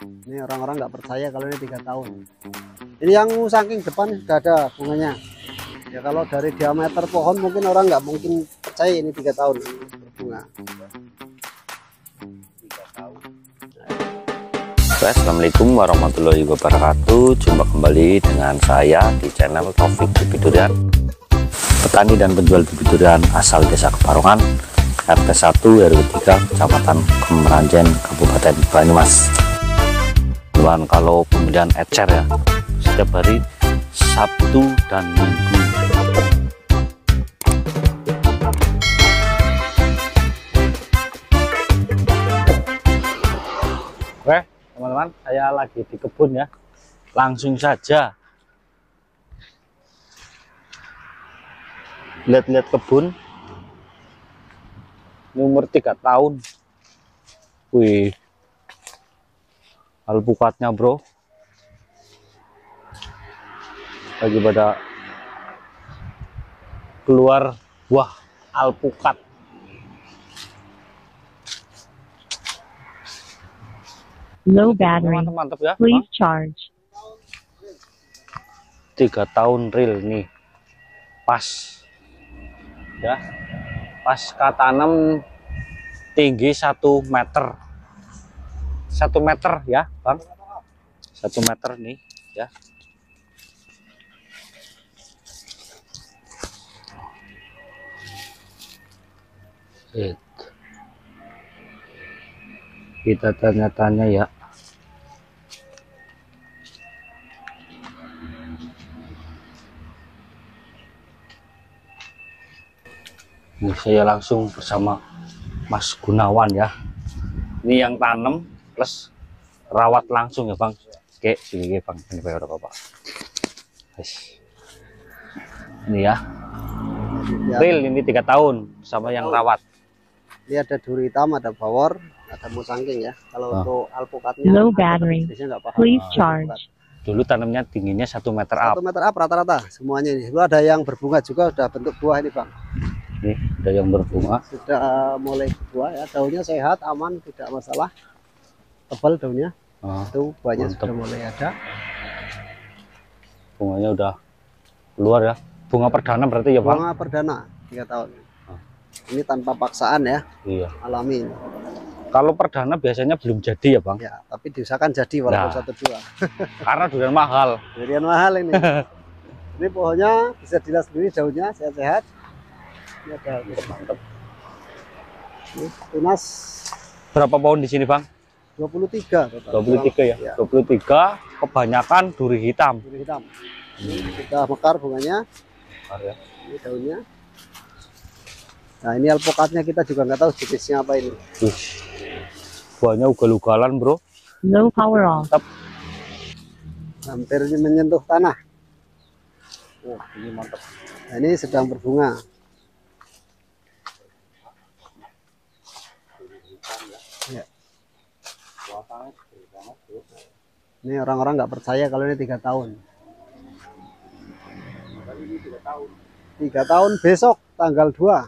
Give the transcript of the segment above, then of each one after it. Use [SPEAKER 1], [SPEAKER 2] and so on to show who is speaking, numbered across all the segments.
[SPEAKER 1] Ini orang-orang nggak percaya kalau ini 3 tahun. Ini yang saking depan sudah ada bunganya. Ya kalau dari diameter pohon mungkin orang nggak mungkin percaya ini 3 tahun berbunga.
[SPEAKER 2] Assalamualaikum warahmatullahi wabarakatuh. Jumpa kembali dengan saya di channel Taufik Bibit Durian, petani dan penjual bibit durian asal Desa Keparongan, RT 1 RW 3 Kecamatan Kemeranjen, Kabupaten Banyumas. Dan kalau pembelian ecer ya setiap hari Sabtu dan Minggu. Oke teman-teman, saya lagi di kebun ya, langsung saja lihat-lihat kebun. Ini umur 3 tahun. Wih, alpukatnya bro lagi pada keluar buah alpukat.
[SPEAKER 3] Low battery.
[SPEAKER 2] Mantap ya.
[SPEAKER 3] Please charge.
[SPEAKER 2] 3 tahun real nih. Pas. Ya. Pas tanam tinggi 1 meter. 1 meter ya, Bang. 1 meter nih, ya. Kita tanya-tanya ya. Ini saya langsung bersama Mas Gunawan ya. Ini yang tanam plus rawat langsung ya Bang. Oke, sini Bang, ini bayar apa Pak? Ini ya. Real ini 3 tahun sama yang rawat.
[SPEAKER 1] Ini ada duri hitam, ada bawor, ada musangking ya. Kalau untuk alpukatnya
[SPEAKER 3] Low battery. Please charge.
[SPEAKER 2] Dulu tanamnya tingginya 1 meter
[SPEAKER 1] 1 meter up rata-rata semuanya ini. Itu ada yang berbunga juga, sudah bentuk buah ini Bang.
[SPEAKER 2] Nih, ada yang berbunga.
[SPEAKER 1] Sudah mulai berbuah ya, daunnya sehat, aman, tidak masalah. Tebal daunnya. Itu buahnya sudah mulai ada.
[SPEAKER 2] Bunganya udah keluar ya. Bunga perdana berarti ya Bang?
[SPEAKER 1] Bunga perdana 3 tahun. Ini tanpa paksaan ya.
[SPEAKER 2] Iya.
[SPEAKER 1] Alami.
[SPEAKER 2] Kalau perdana biasanya belum jadi ya Bang?
[SPEAKER 1] Ya, tapi diusahakan jadi walaupun 1-2.
[SPEAKER 2] Karena durian mahal.
[SPEAKER 1] Durian mahal ini. Ini pohonnya bisa dilihat sendiri daunnya sehat-sehat. Ini ada mantap. Ini tunas.
[SPEAKER 2] Berapa pohon di sini Bang?
[SPEAKER 1] 23 total.
[SPEAKER 2] 23 ya? 23, kebanyakan duri hitam.
[SPEAKER 1] Duri hitam. Sudah mekar bunganya.
[SPEAKER 2] Mekar ya.
[SPEAKER 1] Ini daunnya. Nah ini alpukatnya kita juga nggak tahu jenisnya apa ini.
[SPEAKER 2] Buahnya ugal-ugalan bro.
[SPEAKER 3] Low power off.
[SPEAKER 2] Mantap.
[SPEAKER 1] Hampir menyentuh tanah. Wah ini mantap. Nah, ini sedang berbunga. Ya. Ini orang-orang nggak percaya kalau ini 3 tahun. 3 tahun besok tanggal 2.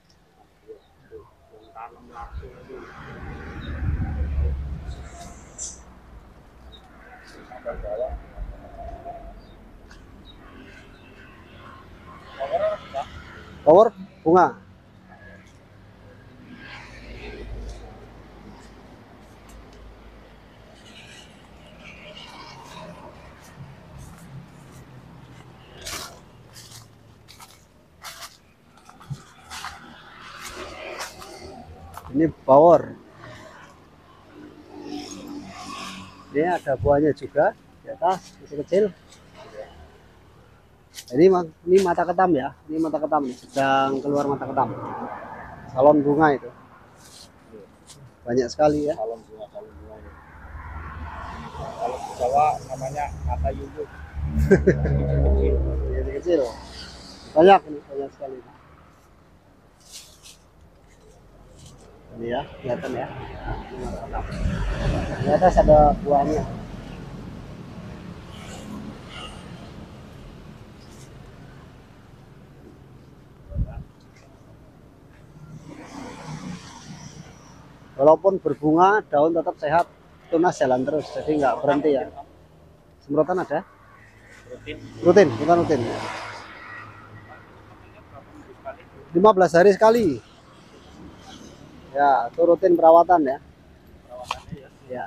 [SPEAKER 1] Power bunga. Ini power. Ini ada buahnya juga di atas, masih kecil. Ini mata ketam ya, ini mata ketam nih, sedang keluar mata ketam. Salon bunga itu banyak sekali ya.
[SPEAKER 2] Salon bunga ini. Kalau di Jawa namanya mata yuyuk.
[SPEAKER 1] Ini kecil, banyak ini, banyak sekali. Ini ya, kelihatan ya. Ini mata ketam. Di atas ada buahnya. Walaupun berbunga, daun tetap sehat, tunas jalan terus, jadi nggak berhenti ya. Semprotan ada?
[SPEAKER 2] Rutin.
[SPEAKER 1] Rutin, bukan rutin. 15 hari sekali. Ya, itu rutin perawatan ya. Ya.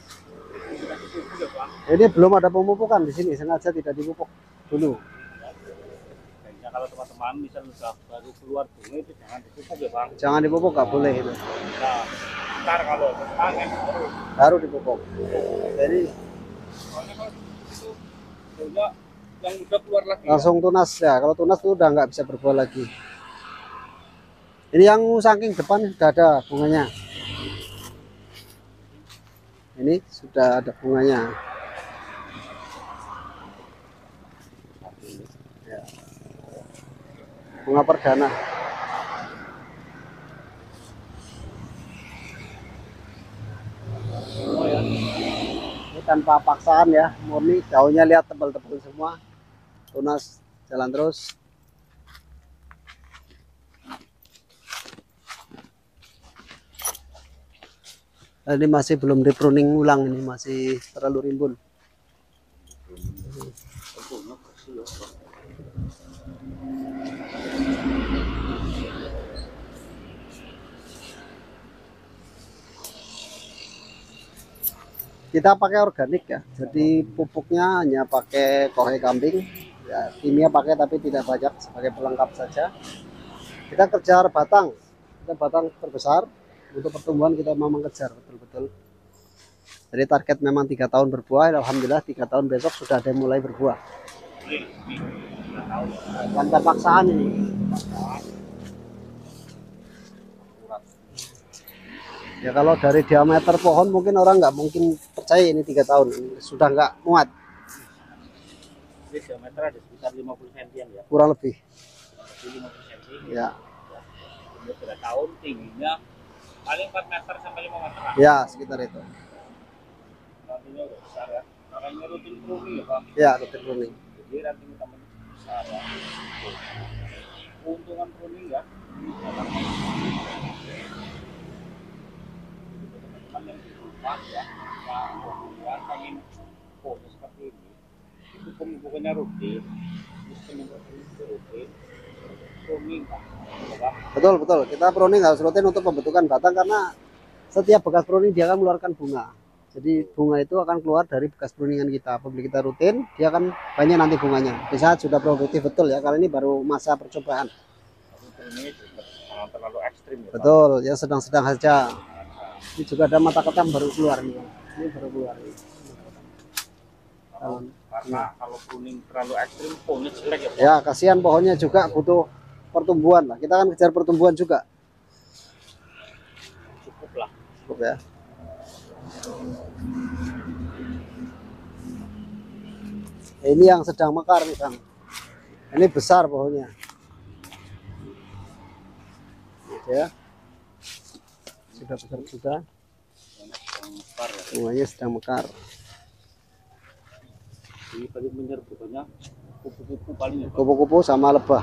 [SPEAKER 1] Ini belum ada pemupukan di sini, sengaja tidak dipupuk dulu.
[SPEAKER 2] Kayaknya kalau teman-teman misal sudah baru keluar bunga itu jangan dipupuk ya Bang.
[SPEAKER 1] Jangan dipupuk, nggak boleh itu.
[SPEAKER 2] Nah, ntar kalau panen
[SPEAKER 1] Baru dipupuk. Jadi
[SPEAKER 2] soalnya kalau itu bunga yang udah keluar lagi.
[SPEAKER 1] langsung tunas ya. Kalau tunas tuh udah nggak bisa berbuah lagi. Ini yang saking depan sudah ada bunganya. Ini sudah ada bunganya. Ya. Bunga perdana. Ini tanpa paksaan ya, murni daunnya lihat tebal-tebal semua. Tunas jalan terus. Ini masih belum di pruning ulang, ini masih terlalu rimbun. Kita pakai organik ya, jadi pupuknya hanya pakai kohe kambing ya, kimia pakai tapi tidak banyak, sebagai pelengkap saja. Kita kejar batang, kita batang terbesar. Untuk pertumbuhan kita memang kejar betul-betul. Jadi target memang 3 tahun berbuah. Alhamdulillah 3 tahun besok sudah ada mulai berbuah. Tanpa paksaan ini. Ya kalau dari diameter pohon mungkin orang nggak mungkin percaya ini 3 tahun. Sudah nggak muat.
[SPEAKER 2] Ini diameter ada sekitar 50 cm ya.
[SPEAKER 1] Kurang lebih.
[SPEAKER 2] 50 cm.
[SPEAKER 1] Ya.
[SPEAKER 2] Umur 3 tahun, tingginya paling 4 meter sampai 5 meter.
[SPEAKER 1] Ya sekitar itu.
[SPEAKER 2] Rantingnya udah besar ya. Makanya rutin pruning ya Bang.
[SPEAKER 1] Ya rutin pruning.
[SPEAKER 2] Jadi ranting utamanya besar ya. Keuntungan pruning ya. Teman-teman yang di rumah ya, yang pengen pohon seperti ini, itu pemupukannya rutin, terus penyemprotannya rutin, pruning Pak.
[SPEAKER 1] Betul. Kita pruning harus rutin untuk pembentukan batang karena setiap bekas pruning dia akan mengeluarkan bunga. Jadi bunga itu akan keluar dari bekas pruningan kita. Apabila kita rutin, dia akan banyak nanti bunganya. Bisa sudah produktif betul ya. Karena ini baru masa percobaan.
[SPEAKER 2] Ini jangan terlalu ekstrim ya Pak.
[SPEAKER 1] Betul, ya sedang-sedang saja. Ini juga ada mata ketam baru keluar nih. Ini baru keluar.
[SPEAKER 2] Karena kalau pruning terlalu ekstrim, pohonnya jelek ya Pak.
[SPEAKER 1] Ya kasihan pohonnya juga butuh pertumbuhan lah. Kita akan kejar pertumbuhan juga.
[SPEAKER 2] Cukup lah.
[SPEAKER 1] Cukup ya. Ini yang sedang mekar nih Bang. Ini besar pohonnya. Ya. Sudah besar juga. Bunganya sedang mekar.
[SPEAKER 2] Ini paling menyerbukannya kupu-kupu paling ya Pak.
[SPEAKER 1] Kupu-kupu sama lebah.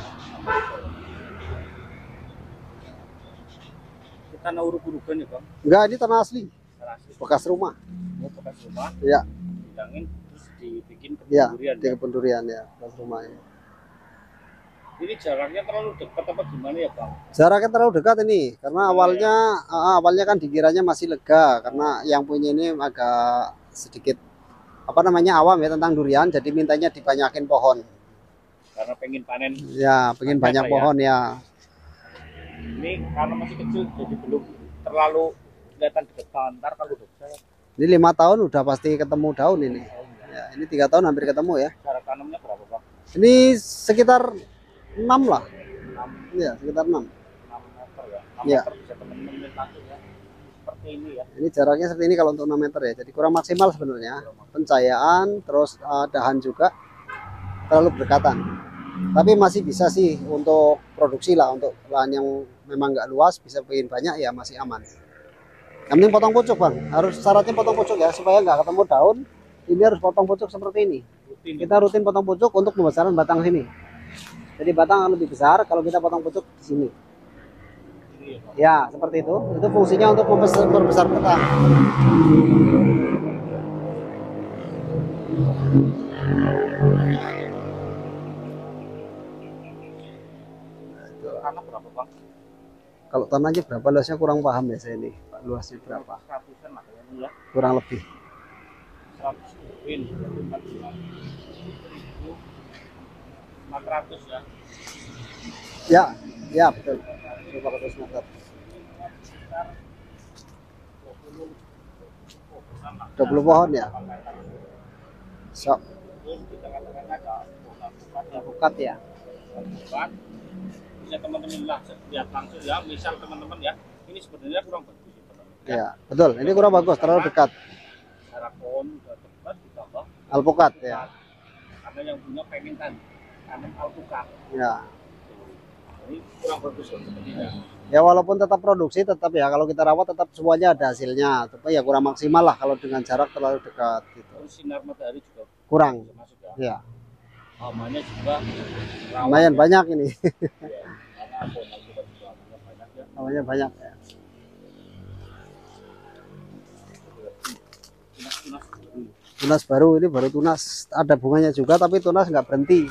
[SPEAKER 2] Ini tanah uruk-urukan ya Bang.
[SPEAKER 1] Enggak, ini tanah asli.
[SPEAKER 2] Terasi.
[SPEAKER 1] Bekas rumah.
[SPEAKER 2] Mau bekas rumah.
[SPEAKER 1] Ya.
[SPEAKER 2] Didangin terus dibikin kebun
[SPEAKER 1] Ya,
[SPEAKER 2] durian.
[SPEAKER 1] di kebun durian ya, bekas rumahnya.
[SPEAKER 2] Ini jaraknya terlalu dekat apa gimana ya Bang?
[SPEAKER 1] Jaraknya terlalu dekat ini karena awalnya kan dikiranya masih lega karena yang punya ini agak sedikit apa namanya awam ya tentang durian, jadi mintanya dibanyakin pohon.
[SPEAKER 2] Karena pengen panen.
[SPEAKER 1] Ya, pengen banyak
[SPEAKER 2] ya.
[SPEAKER 1] pohon ya.
[SPEAKER 2] Ini karena masih kecil jadi belum terlalu kelihatan dekat. Ntar kalau udah besar,
[SPEAKER 1] Ini 5 tahun udah pasti ketemu daun ini. Ya, ini 3 tahun hampir ketemu ya.
[SPEAKER 2] jarak tanamnya berapa Bang?
[SPEAKER 1] Ini sekitar 6 lah.
[SPEAKER 2] 6
[SPEAKER 1] Ya, sekitar 6.
[SPEAKER 2] meter ya. 6
[SPEAKER 1] Ya.
[SPEAKER 2] meter bisa teman-teman lihat langsung ya. Seperti ini ya.
[SPEAKER 1] Ini jaraknya seperti ini kalau untuk 6 meter ya. Jadi kurang maksimal sebenarnya. Pencahayaan terus dahan juga terlalu berdekatan. Tapi masih bisa sih untuk produksi lah, untuk lahan yang memang nggak luas bisa bikin banyak ya masih aman. Yang penting potong pucuk Bang, harus syaratnya potong pucuk ya supaya nggak ketemu daun. Ini harus potong pucuk seperti ini. Kita rutin potong pucuk untuk pembesaran batang sini. Jadi batang akan lebih besar kalau kita potong pucuk di sini. Ya seperti itu. Itu fungsinya untuk memperbesar batang.
[SPEAKER 2] Tanah berapa Bang?
[SPEAKER 1] Kalau tanahnya berapa luasnya kurang paham ya saya ini, Pak, luasnya berapa?
[SPEAKER 2] 100-an lah kayaknya ya.
[SPEAKER 1] Kurang lebih.
[SPEAKER 2] 100 win 400 ya.
[SPEAKER 1] Ya, ya betul. 400 meter. 20 pohon ya. So,
[SPEAKER 2] Terus di tengah-tengahnya ada
[SPEAKER 1] alpukat ya.
[SPEAKER 2] bukan bisa teman-teman lihat langsung ya, misal teman-teman ya, ini sebenarnya kurang bagus ya, teman-teman.
[SPEAKER 1] Ya, betul. Ini kurang bagus, terlalu dekat.
[SPEAKER 2] Cara pohon udah dekat ditambah
[SPEAKER 1] Alpukat ya.
[SPEAKER 2] karena yang punya pengen tanam alpukat.
[SPEAKER 1] Ya.
[SPEAKER 2] Ini kurang bagus loh sepertinya.
[SPEAKER 1] Ya walaupun tetap produksi tetap ya kalau kita rawat tetap semuanya ada hasilnya. Tapi ya kurang maksimal lah kalau dengan jarak terlalu dekat gitu.
[SPEAKER 2] Terus sinar matahari juga
[SPEAKER 1] Kurang.
[SPEAKER 2] bisa masuk ya.
[SPEAKER 1] Ya.
[SPEAKER 2] Hamanya juga
[SPEAKER 1] Lumayan banyak ini.
[SPEAKER 2] ya. Karena pohon alpukat juga hamanya banyak ya.
[SPEAKER 1] Namanya banyak ya.
[SPEAKER 2] Tunas-tunas baru.
[SPEAKER 1] Tunas baru ini baru tunas, ada bunganya juga tapi tunas nggak berhenti.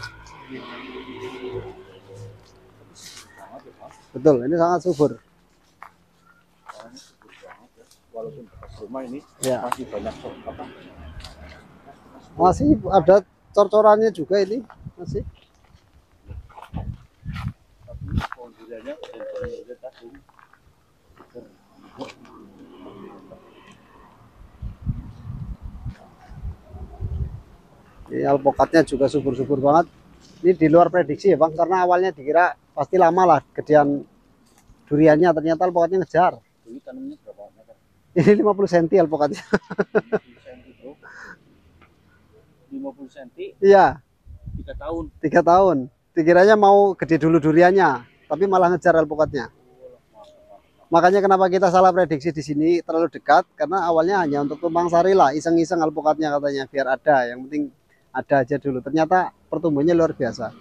[SPEAKER 2] Banget ya, Pak.
[SPEAKER 1] Betul, ini sangat subur.
[SPEAKER 2] Soalnya subur banget ya. Walaupun bekas rumah ini
[SPEAKER 1] Ya.
[SPEAKER 2] masih banyak apa?
[SPEAKER 1] Masih ada cor-corannya juga ini masih.
[SPEAKER 2] Tapi pohon duriannya udah tadi.
[SPEAKER 1] Ini alpukatnya juga subur-subur banget. Ini di luar prediksi ya Bang, karena awalnya dikira pasti lama lah gedean duriannya, ternyata alpukatnya ngejar.
[SPEAKER 2] Ini tanamnya berapa meter?
[SPEAKER 1] Ini 50 cm alpukatnya.
[SPEAKER 2] 50 cm bro. 50 cm
[SPEAKER 1] Iya,
[SPEAKER 2] 3 tahun.
[SPEAKER 1] 3 tahun. Dikiranya mau gede dulu duriannya, tapi malah ngejar alpukatnya. Makanya kenapa kita salah prediksi di sini terlalu dekat, karena awalnya hanya untuk tumpang sari lah, iseng-iseng alpukatnya katanya biar ada, yang penting ada aja dulu. Ternyata pertumbuhannya luar biasa.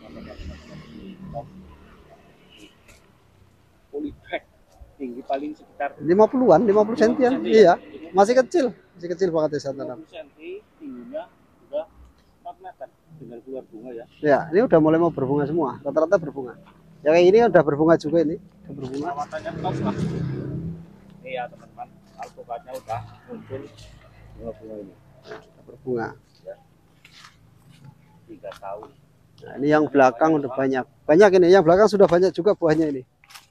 [SPEAKER 2] Polybag tinggi paling sekitar
[SPEAKER 1] 50-an, 50 cm-an. Iya, masih kecil banget ya tanam.
[SPEAKER 2] 50 cm, tingginya udah 4 meter. Tinggal keluar bunga ya.
[SPEAKER 1] Ya, ini udah mulai mau berbunga semua, rata-rata berbunga. Ya kayak ini udah berbunga juga ini, udah berbunga.
[SPEAKER 2] Perawatannya top lah. Iya teman-teman, alpukatnya udah muncul bunga-bunga ini.
[SPEAKER 1] Udah berbunga.
[SPEAKER 2] 3 tahun.
[SPEAKER 1] Nah, ini yang belakang udah banyak. Banyak ini, yang belakang sudah banyak juga buahnya ini.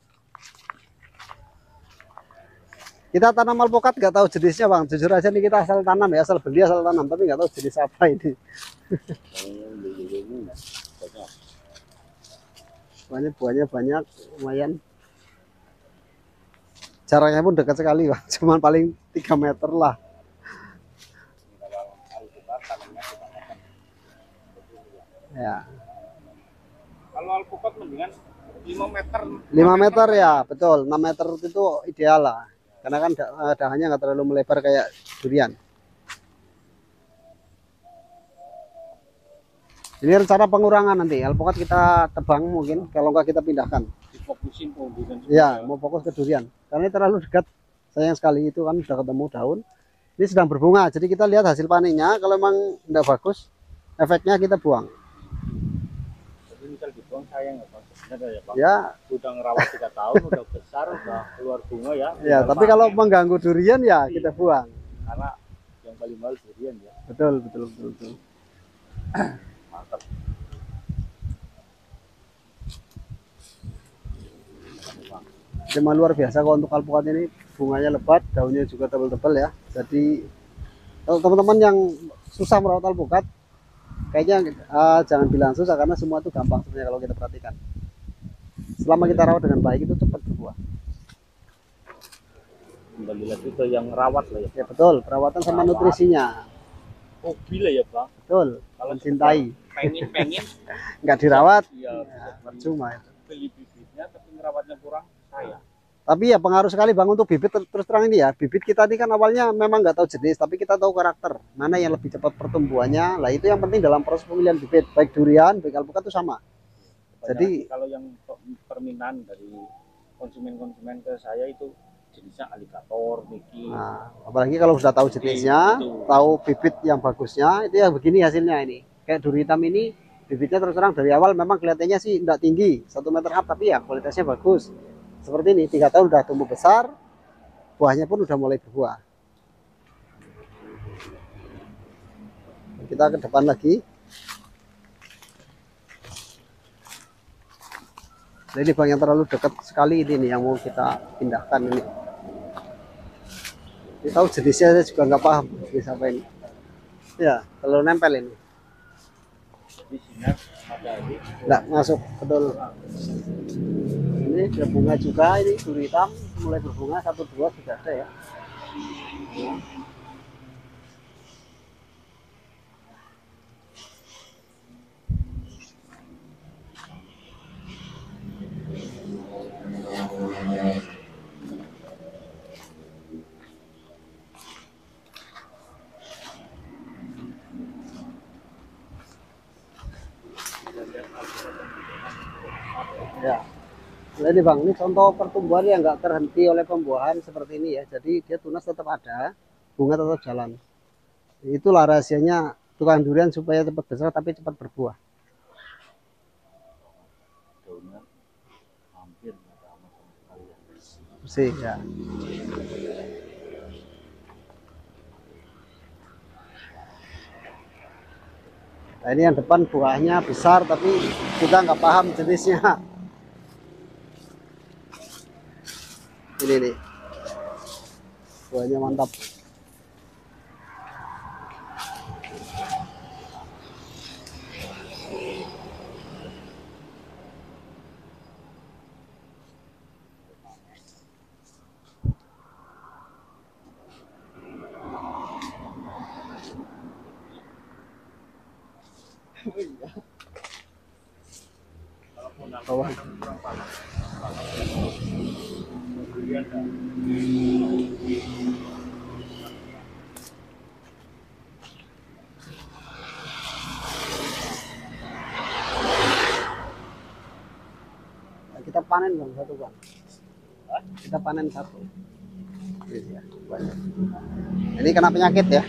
[SPEAKER 1] Kita tanam alpukat nggak tahu jenisnya Bang. Jujur aja nih kita asal tanam ya, asal beli asal tanam, tapi nggak tahu jenis apa ini. Buahnya banyak, lumayan. Jaraknya pun dekat sekali Bang, cuman paling 3 meter lah. Ya.
[SPEAKER 2] Kalau alpukat mendingan 5 meter.
[SPEAKER 1] 5 meter ya, betul. 6 meter itu ideal lah. Karena kan dahannya nggak terlalu melebar kayak durian. Ini rencana pengurangan nanti. Alpukat kita tebang mungkin, kalau nggak kita pindahkan.
[SPEAKER 2] Difokusin pohon durian.
[SPEAKER 1] Ya, mau fokus ke durian. Karena ini terlalu dekat. Sayang sekali itu kan sudah ketemu daun. Ini sedang berbunga. Jadi kita lihat hasil panennya. Kalau memang nggak bagus, efeknya kita buang.
[SPEAKER 2] Jadi misal dibuang sayang ya Pak. Sebenarnya ya Pak.
[SPEAKER 1] Ya,
[SPEAKER 2] Udah ngerawat 3 tahun, udah besar, udah keluar bunga ya.
[SPEAKER 1] ya.
[SPEAKER 2] Tinggal
[SPEAKER 1] Tapi kalau
[SPEAKER 2] panen.
[SPEAKER 1] mengganggu durian ya kita buang.
[SPEAKER 2] Karena yang paling mahal durian ya.
[SPEAKER 1] Betul.
[SPEAKER 2] Mantap.
[SPEAKER 1] Cuma luar biasa kok untuk alpukat ini, bunganya lebat, daunnya juga tebal-tebal ya. Jadi kalau teman-teman yang susah merawat alpukat, kayaknya jangan bilang susah, karena semua itu gampang sebenarnya kalau kita perhatikan. Selama kita rawat dengan baik itu cepat berbuah.
[SPEAKER 2] Kembali lagi ke yang rawat lah ya.
[SPEAKER 1] Ya betul, perawatan sama nutrisinya.
[SPEAKER 2] Hobi lah ya Bang.
[SPEAKER 1] Betul,
[SPEAKER 2] Kalau
[SPEAKER 1] mencintai.
[SPEAKER 2] pengen
[SPEAKER 1] Nggak dirawat,
[SPEAKER 2] ya
[SPEAKER 1] percuma itu.
[SPEAKER 2] beli bibitnya tapi ngerawatnya kurang sayang.
[SPEAKER 1] Tapi ya pengaruh sekali Bang untuk bibit, terus terang ini ya. Bibit kita ini kan awalnya memang nggak tahu jenis, tapi kita tahu karakter. Mana yang lebih cepat pertumbuhannya. Lah itu yang penting dalam proses pemilihan bibit. Baik durian, baik alpukat itu sama.
[SPEAKER 2] Jadi
[SPEAKER 1] Jadi-
[SPEAKER 2] kalau yang permintaan dari konsumen-konsumen ke saya itu jenisnya alligator, Mickey.
[SPEAKER 1] Nah, apalagi kalau sudah tahu jenisnya, tahu bibit yang bagusnya, itu ya begini hasilnya ini. Kayak duri hitam ini, bibitnya terus terang dari awal memang kelihatannya sih tidak tinggi, 1 meter up, tapi ya kualitasnya bagus. Seperti ini, 3 tahun udah tumbuh besar, buahnya pun udah mulai berbuah. Kita ke depan lagi. Nah, ini bang yang terlalu dekat sekali ini nih yang mau kita pindahkan ini. Ini tahu jenisnya saya juga nggak paham jenis apa ini. Ya, terlalu nempel ini.
[SPEAKER 2] Jadi sinar ada ini.
[SPEAKER 1] Nggak masuk, betul. Ini ada bunga juga, ini duri hitam mulai berbunga, 1-2 sudah ada ya. Ya, nah ini bang, ini contoh pertumbuhan yang nggak terhenti oleh pembuahan seperti ini ya. Jadi dia tunas tetap ada, bunga tetap jalan. Itulah rahasianya tukang durian supaya cepat besar tapi cepat berbuah.
[SPEAKER 2] Daunnya hampir nggak sama sekali ya.
[SPEAKER 1] Bersih ya. Nah ini yang depan buahnya besar tapi kita nggak paham jenisnya. Ini nih, buahnya mantap. Bawah. Kita panen bang, satu bang. Kita panen satu. Ini, ya, banyak. Ini kena penyakit ya.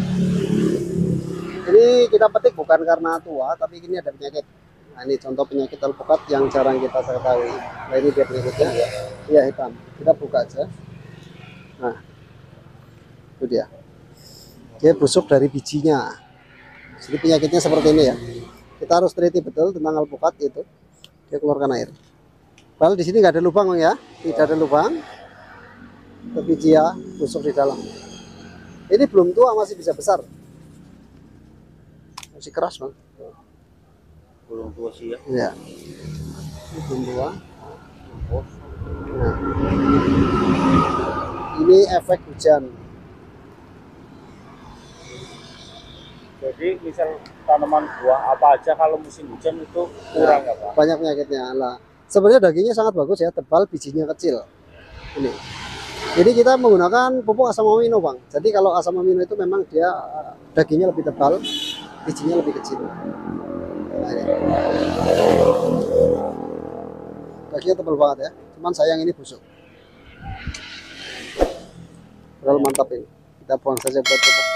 [SPEAKER 1] Ini kita petik bukan karena tua, tapi ini ada penyakit. Nah ini contoh penyakit alpukat yang jarang kita ketahui. Nah ini dia penyakitnya, iya hitam. Kita buka aja. Nah, itu dia. Dia busuk dari bijinya. Jadi penyakitnya seperti ini ya. Kita harus teliti betul tentang alpukat itu. Dia keluarkan air. Padahal di sini nggak ada lubang ya, tidak ada lubang. Tapi dia busuk di dalam. Ini belum tua masih bisa besar. Masih keras bang.
[SPEAKER 2] Belum tua sih ya.
[SPEAKER 1] Ya. Ini belum tua. Nah. Ini efek hujan.
[SPEAKER 2] Jadi misal tanaman buah apa aja kalau musim hujan itu kurang ya Pak?
[SPEAKER 1] Banyak penyakitnya. Lah, sebenarnya dagingnya sangat bagus ya, tebal, bijinya kecil. Ini. Jadi kita menggunakan pupuk asam amino bang. Jadi kalau asam amino itu memang dia dagingnya lebih tebal, bijinya lebih kecil. Nah, ini. Dagingnya tebal banget ya. Cuman sayang ini busuk. Padahal mantap ini. Kita buang saja buat pupuk.